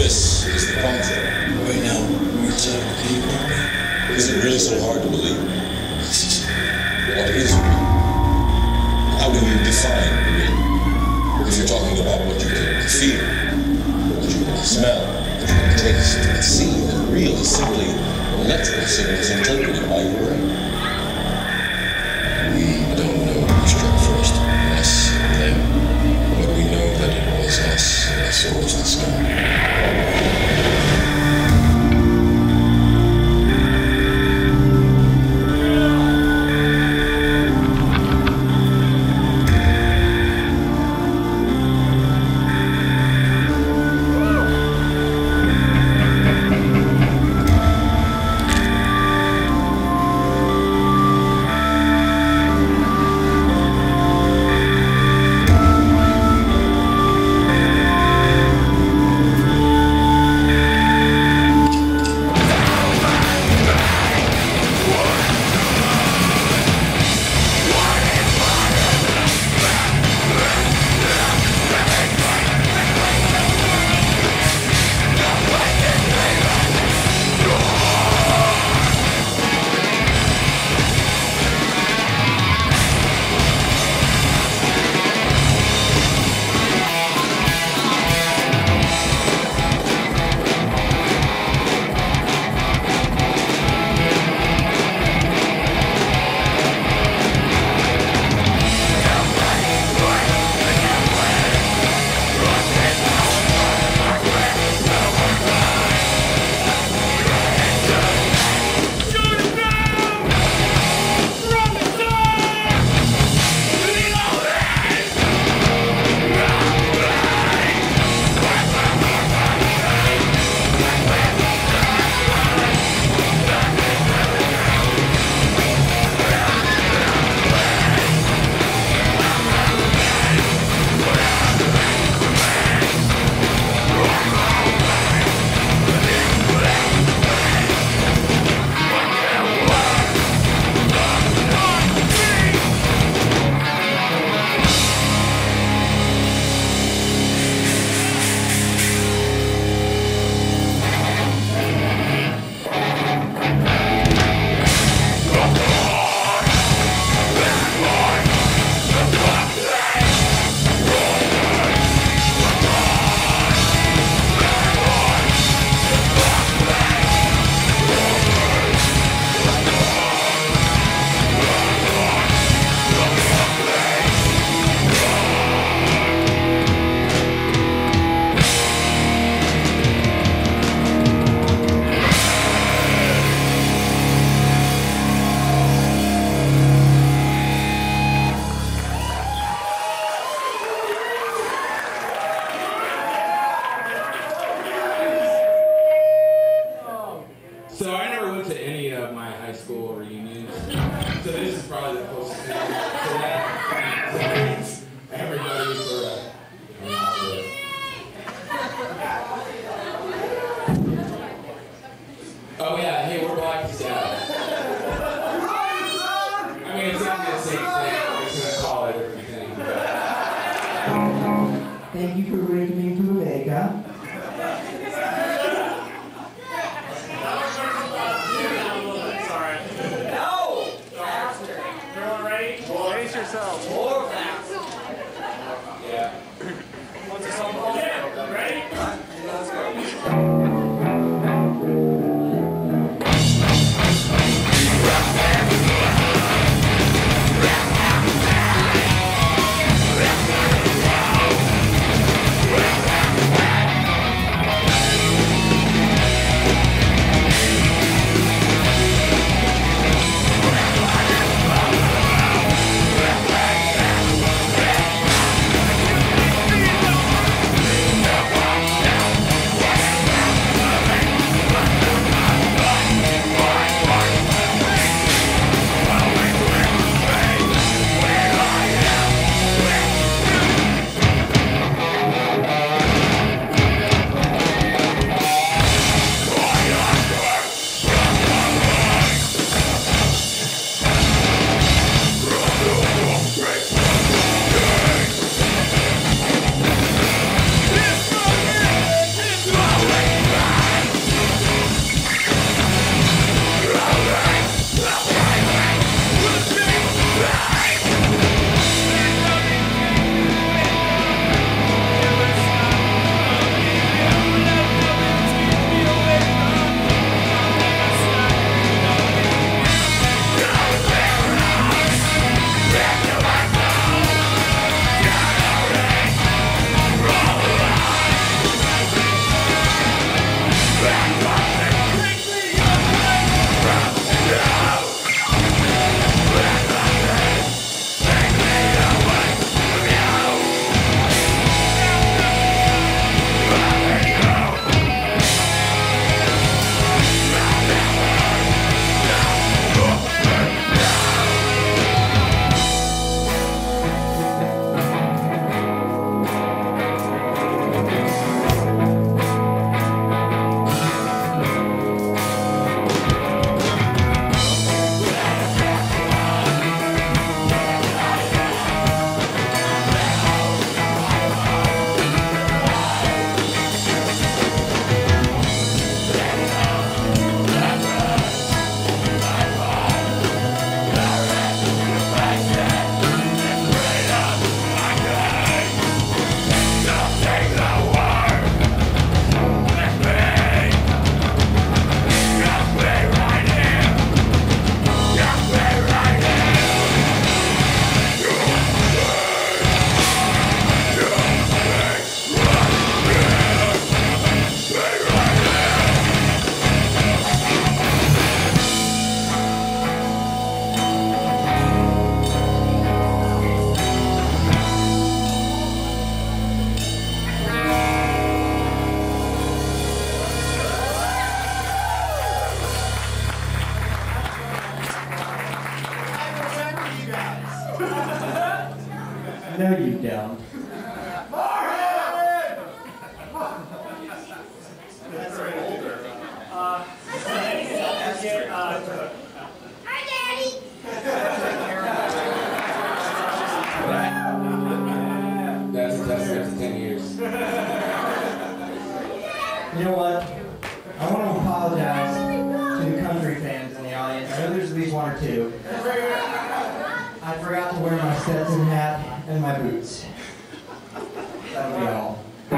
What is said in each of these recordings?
this is the contract. Right now, can you call me? Is it really so hard to believe? What is real? How do you define real? If you're talking about what you can feel, what you can smell, what you can taste and see, then real is simply electrical signals interpreted by your brain. We don't know who struck first, us or them, but we know that it was us that souls in the sky. You know what? I want to apologize to the country fans in the audience. I know there's at least one or two. I forgot to wear my Stetson hat and my boots. That'll be all.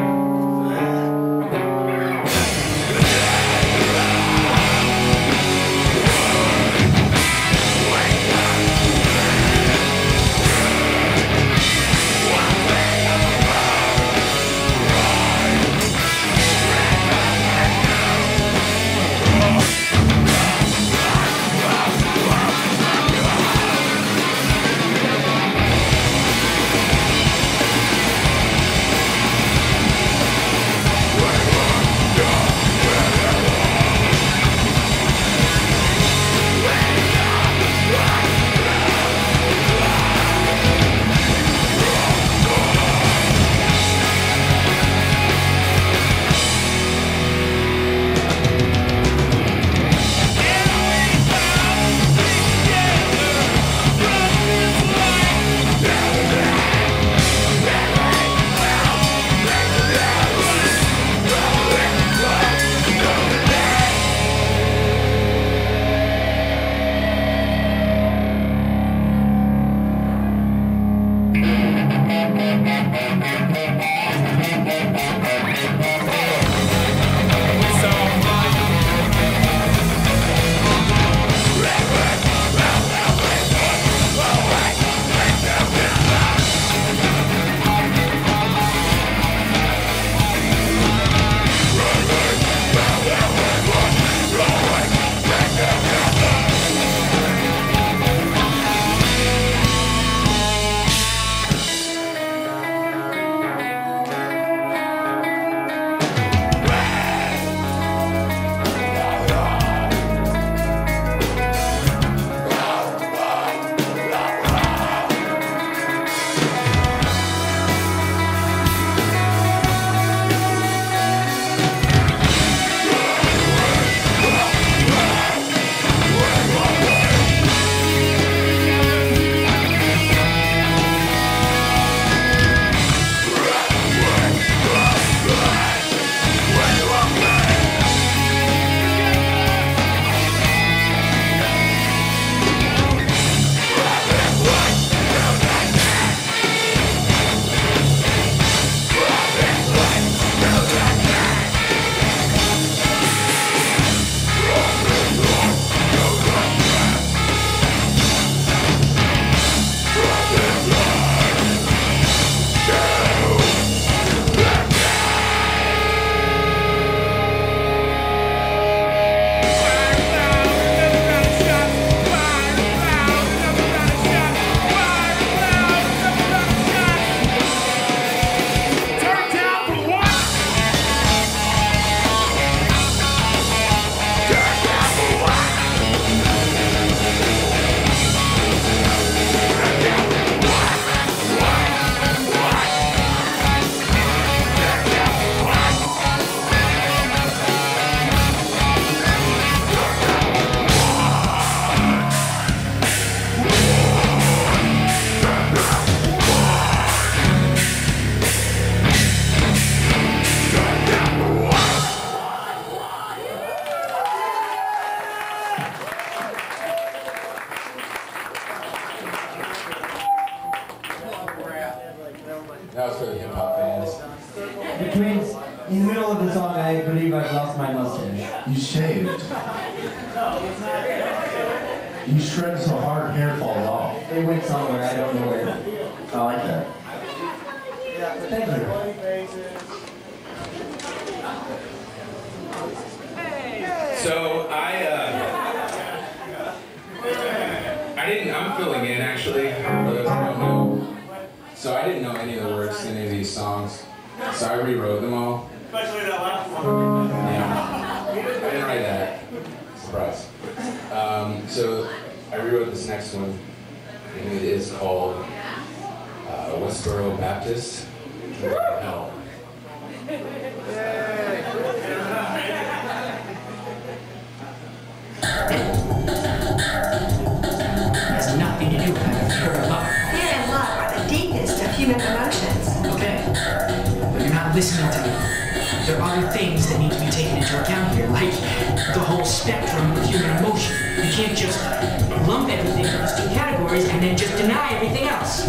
That was for the hip-hop fans. In the middle of the song, I believe I've lost my mustache. You shaved. You shred so hard, hair falls off. It went somewhere, I don't know where. I like that. Yeah, thank you. So I'm filling in actually, for those who don't know. So I didn't know any of the words to any of these songs, so I rewrote them all. Especially that last one. Yeah, I didn't write that. Surprise. So I rewrote this next one, and it is called Westboro Baptist. Hell. Has nothing to do with how you feel about. Fear and love are the deepest of human emotions. Okay, but you're not listening to me. So there are other things that need to be taken into account here, like the whole spectrum of human emotion. You can't just lump everything in these two categories and then just deny everything else.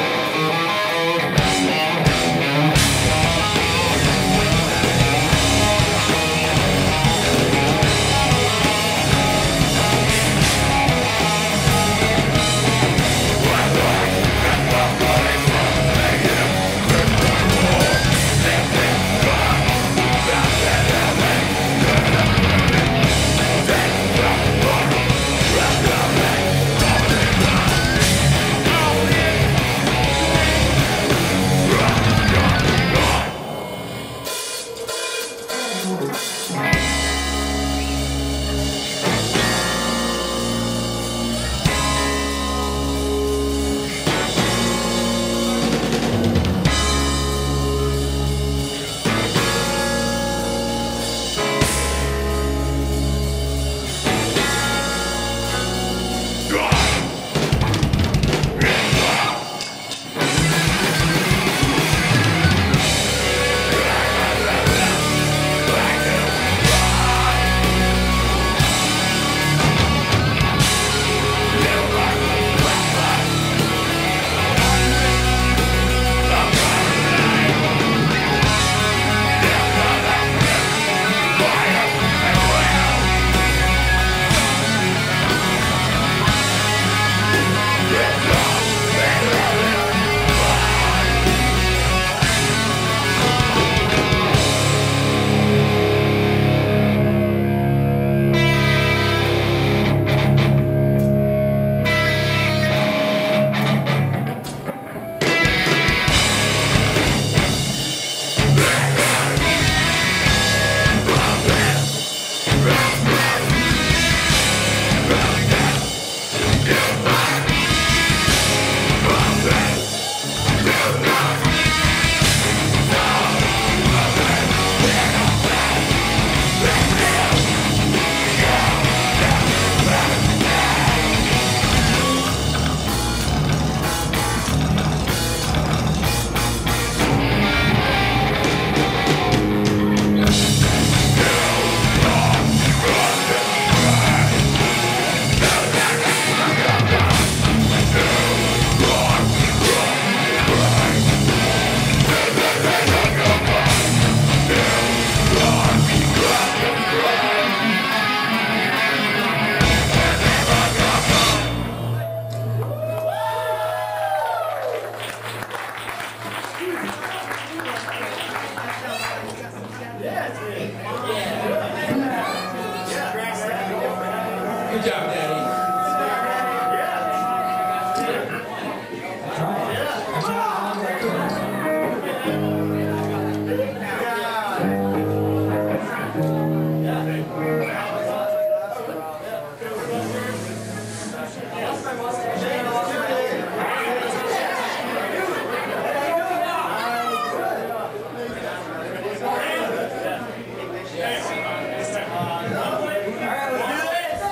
Good job, Daddy.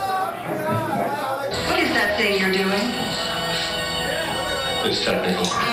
What is that thing you're doing? It's technical.